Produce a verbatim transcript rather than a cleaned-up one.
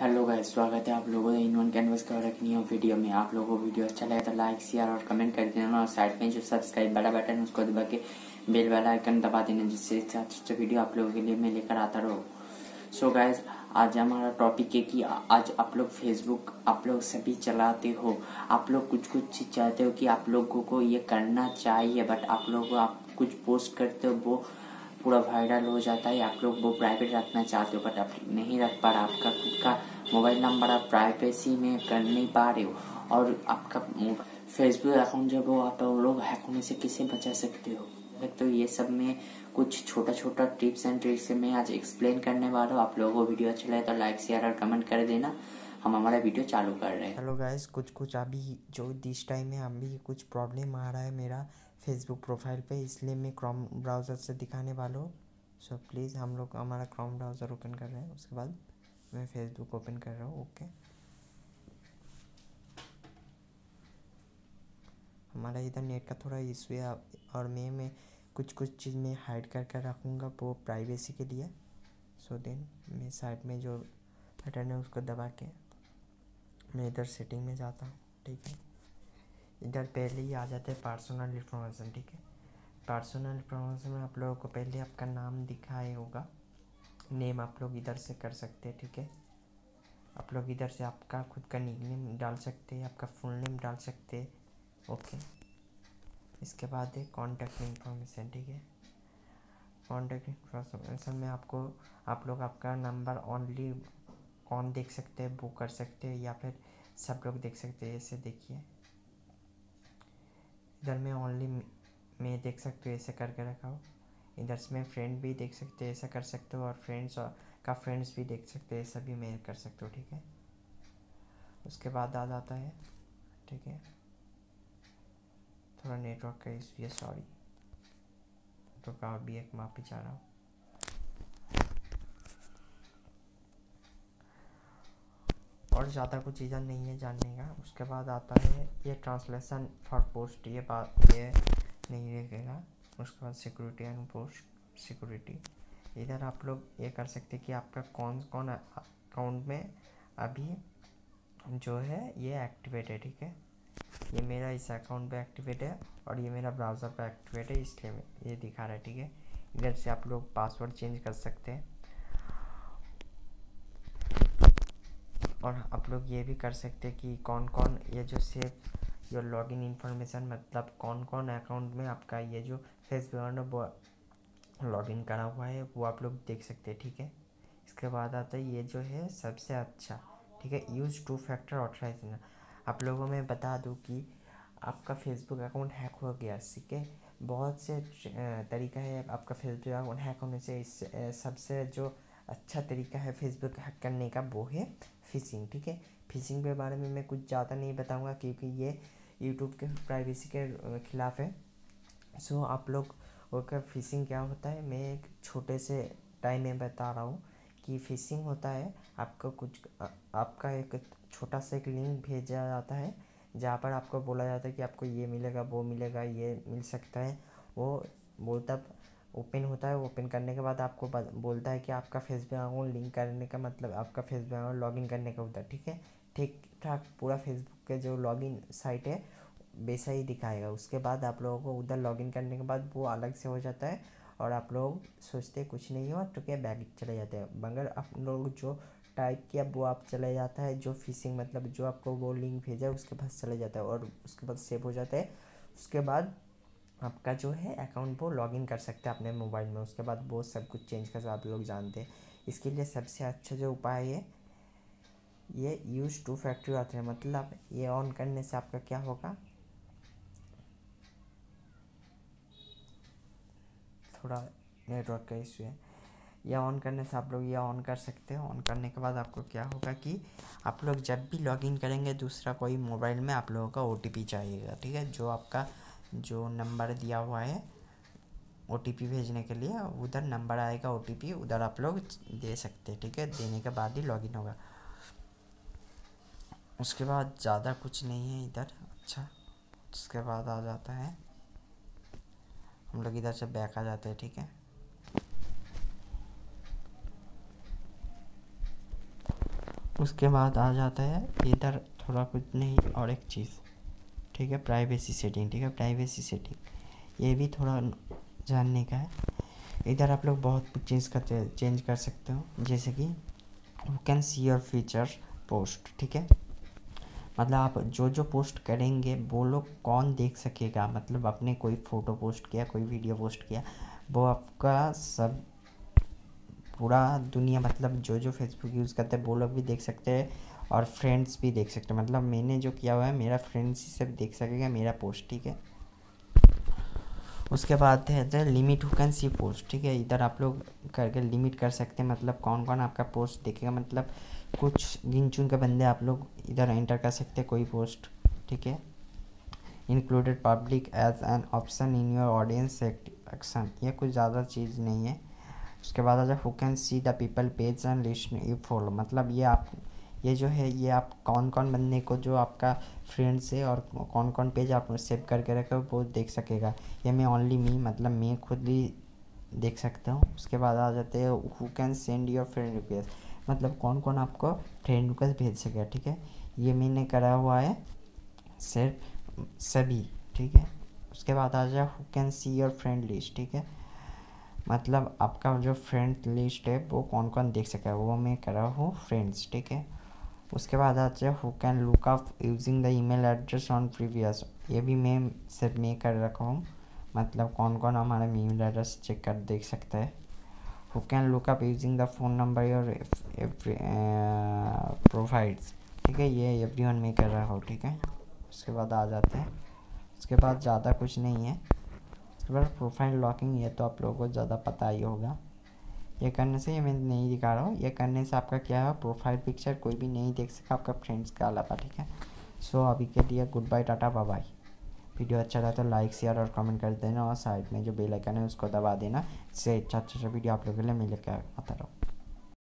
Hello guys, स्वागत है आप लोगों का इन वन कैनवस का और एक न्यू वीडियो में। आप लोगों को वीडियो अच्छा लगे तो लाइक शेयर और कमेंट कर देना और साइड में जो सब्सक्राइब बड़ा बटन है उसको दबा के बेल वाला आइकन दबा देना, जिससे अच्छे अच्छे वीडियो आप लोगों के लिए मैं लेकर आता रहूँ। सो गाइस, आज हमारा टॉपिक है कि आज आप लोग फेसबुक आप लोग सभी चलाते हो, आप लोग कुछ कुछ चीज़ चाहते हो कि आप लोगों को ये करना चाहिए, बट आप लोग आप कुछ पोस्ट करते हो वो पूरा वायरल हो जाता है। आप लोग वो प्राइवेट रखना चाहते हो बट आप नहीं रख पा रहे, आपका खुद का मोबाइल नंबर आप प्राइवेसी में कर नहीं पा रहे हो, और आपका फेसबुक अकाउंट जो वो आप लोग हैक होने से कैसे बचा सकते हो। तो ये सब में कुछ छोटा छोटा टिप्स एंड ट्रिक्स मैं आज एक्सप्लेन करने वाला हूँ। आप लोगों को वीडियो अच्छा लगे तो लाइक शेयर और कमेंट कर देना। हम हमारा वीडियो चालू कर रहे हैं। हेलो गाइस, कुछ कुछ अभी जो दिस टाइम में अभी कुछ प्रॉब्लम आ रहा है मेरा फेसबुक प्रोफाइल पे, इसलिए मैं क्रोम ब्राउज़र से दिखाने वाला हूँ। सो प्लीज़ हम लोग हमारा क्रोम ब्राउज़र ओपन कर रहे हैं, उसके बाद मैं फेसबुक ओपन कर रहा हूँ। ओके, हमारा इधर नेट का थोड़ा इशू है और मैं मैं कुछ कुछ चीज़ में हाइड कर कर रखूँगा वो प्राइवेसी के लिए। सो देन मैं साइड में जो बटन है उसको दबा के मैं इधर सेटिंग में जाता हूँ। ठीक है, इधर पहले ही आ जाते हैं पर्सनल इन्फॉर्मेशन। ठीक है, पर्सनल इन्फॉर्मेशन में आप लोगों को पहले आपका नाम दिखाए होगा, नेम आप लोग इधर से कर सकते हैं। ठीक है, आप लोग इधर से आपका खुद का निकनेम डाल सकते हैं, आपका फुल नेम डाल सकते हैं। ओके, इसके बाद है कॉन्टैक्ट इन्फॉर्मेशन। ठीक है, कॉन्टैक्ट इन्फॉर्मेशन में आपको आप लोग आपका नंबर ओनली कौन देख सकते हैं वो कर सकते हैं, या फिर सब लोग देख सकते हैं। ऐसे देखिए, इधर में ओनली मैं देख सकते हो, ऐसे करके रखा हो। इधर से मैं फ्रेंड भी देख सकते हो, ऐसा कर सकते हो, और फ्रेंड्स का फ्रेंड्स भी देख सकते हो, ऐसा भी मैं कर सकते हो। ठीक है, उसके बाद आ जाता है। ठीक है, थोड़ा नेटवर्क का इशू है, सॉरी, तो का भी एक माफी चाह रहा हूँ। और ज़्यादा कुछ चीज़ें नहीं है जानने का। उसके बाद आता है ये ट्रांसलेशन फॉर पोस्ट, ये बात ये नहीं रहेगा। उसके बाद सिक्योरिटी एंड पोस्ट सिक्योरिटी, इधर आप लोग ये कर सकते हैं कि आपका कौन कौन अकाउंट में अभी जो है ये एक्टिवेट है। ठीक है, ये मेरा इस अकाउंट पे एक्टिवेट है और ये मेरा ब्राउज़र पे एक्टिवेट है, इसलिए ये दिखा रहा है। ठीक है, इधर से आप लोग पासवर्ड चेंज कर सकते हैं, और आप लोग ये भी कर सकते हैं कि कौन कौन ये जो सेव योर लॉगिन इन्फॉर्मेशन, मतलब कौन कौन अकाउंट में आपका ये जो फेसबुक वो लॉगिन करा हुआ है वो आप लोग देख सकते हैं। ठीक है, इसके बाद आता है ये जो है सबसे अच्छा। ठीक है, यूज़ टू फैक्टर ऑथराइजेशन। आप लोगों में बता दूं कि आपका फेसबुक अकाउंट हैक हो गया, ठीक है, बहुत से तरीका है आपका फेसबुक अकाउंट हैक होने से। इस सबसे जो अच्छा तरीका है फेसबुक हैक करने का वो है फिशिंग। ठीक है, फिशिंग के बारे में मैं कुछ ज़्यादा नहीं बताऊंगा क्योंकि ये यूट्यूब के प्राइवेसी के खिलाफ है। सो आप लोग का फिशिंग क्या होता है मैं एक छोटे से टाइम में बता रहा हूँ कि फिशिंग होता है आपको कुछ आपका एक छोटा सा एक लिंक भेजा जाता है जहाँ पर आपको बोला जाता है कि आपको ये मिलेगा वो मिलेगा ये मिल सकता है। वो वो तब ओपन होता है, ओपन करने के बाद आपको बोलता है कि आपका फेसबुक अकाउंट लिंक करने का मतलब आपका फेसबुक अकाउंट लॉगिन करने का होता है। ठीक है, ठीक ठाक पूरा फेसबुक के जो लॉगिन साइट है वैसा ही दिखाएगा। उसके बाद आप लोगों को उधर लॉगिन करने के बाद वो अलग से हो जाता है और आप लोग सोचते कुछ नहीं हो तो क्या बैग चले जाते हैं, मगर आप लोग जो टाइप किया वो आप चले जाता है, जो फिशिंग मतलब जो आपको वो लिंक भेजा है उसके पास चले जाता है और उसके बाद सेव हो जाता है। उसके बाद आपका जो है अकाउंट वो लॉगिन कर सकते हैं अपने मोबाइल में। उसके बाद वो सब कुछ चेंज कर आप लोग जानते हैं। इसके लिए सबसे अच्छा जो उपाय है ये यूज टू फैक्टर आता है, मतलब ये ऑन करने से आपका क्या होगा, थोड़ा नेटवर्क का इशू है। यह ऑन करने से आप लोग ये ऑन कर सकते हो। ऑन करने के बाद आपको क्या होगा कि आप लोग जब भी लॉगिन करेंगे दूसरा कोई मोबाइल में आप लोगों का ओटीपी चाहिएगा। ठीक है, जो आपका जो नंबर दिया हुआ है ओटीपी भेजने के लिए उधर नंबर आएगा, ओटीपी उधर आप लोग दे सकते हैं। ठीक है, देने के बाद ही लॉगिन होगा। उसके बाद ज़्यादा कुछ नहीं है इधर। अच्छा, उसके बाद आ जाता है हम लोग इधर से बैक आ जाते हैं। ठीक है, उसके बाद आ जाता है इधर थोड़ा कुछ नहीं और एक चीज़, ठीक है, प्राइवेसी सेटिंग। ठीक है, प्राइवेसी सेटिंग ये भी थोड़ा जानने का है। इधर आप लोग बहुत कुछ चेंज करते चेंज कर सकते हो, जैसे कि you can see your future post. ठीक है, मतलब आप जो जो पोस्ट करेंगे वो लोग कौन देख सकेगा, मतलब आपने कोई फ़ोटो पोस्ट किया, कोई वीडियो पोस्ट किया, वो आपका सब पूरा दुनिया, मतलब जो जो फेसबुक यूज़ करते हैं वो लोग भी देख सकते हैं और फ्रेंड्स भी देख सकते हैं। मतलब मैंने जो किया हुआ है मेरा फ्रेंड्स ही सब देख सकेगा मेरा पोस्ट। ठीक है, उसके बाद है limit who can see post. ठीक है, इधर आप लोग करके लिमिट कर सकते हैं, मतलब कौन कौन आपका पोस्ट देखेगा, मतलब कुछ गिन चुन के बंदे आप लोग इधर एंटर कर सकते हैं कोई पोस्ट। ठीक है, included public as an option in your audience action, ये कुछ ज़्यादा चीज़ नहीं है। उसके बाद आ जाए who can see the people page and list you follow, मतलब ये आप ये जो है ये आप कौन कौन बंदे को जो आपका फ्रेंड्स है और कौन कौन पेज आप सेव करके रखे हो वो देख सकेगा। ये मैं ओनली मी, मतलब मैं खुद ही देख सकता हूँ। उसके बाद आ जाते हैं who can send your friend request, मतलब कौन कौन आपको फ्रेंड रिक्वेस्ट भेज सकेगा। ठीक है, ये मैंने करा हुआ है सिर्फ सभी। ठीक है, उसके बाद आ जाए who can see your friend list. ठीक है, मतलब आपका जो फ्रेंड लिस्ट है वो कौन कौन देख सकेगा, वो मैं कर रहा हूँ फ्रेंड्स। ठीक है, उसके बाद आता है who can look up using the email address on previous, ये भी मैं सिर्फ मैं कर रखा हूँ, मतलब कौन कौन हमारा ईमेल एड्रेस चेक कर देख सकता है। Who can look up using the phone number your provides. ठीक है, ये एवरी वन में कर रहा हूँ। ठीक है, उसके बाद आ जाते हैं, उसके बाद ज़्यादा कुछ नहीं है। उसके बाद प्रोफाइल लॉकिंग, ये तो आप लोगों को ज़्यादा पता ही होगा। ये करने से, ये मैं नहीं दिखा रहा हूँ, ये करने से आपका क्या है प्रोफाइल पिक्चर कोई भी नहीं देख सका आपका फ्रेंड्स का अलावा। ठीक है, सो अभी के लिए गुड बाय, टाटा, बाय बाय। वीडियो अच्छा लगा तो लाइक शेयर और कमेंट कर देना और साइड में जो बेल आइकन है उसको दबा देना, इससे अच्छा अच्छा वीडियो आप लोगों के लिए मैं लेकर आता रहूँ।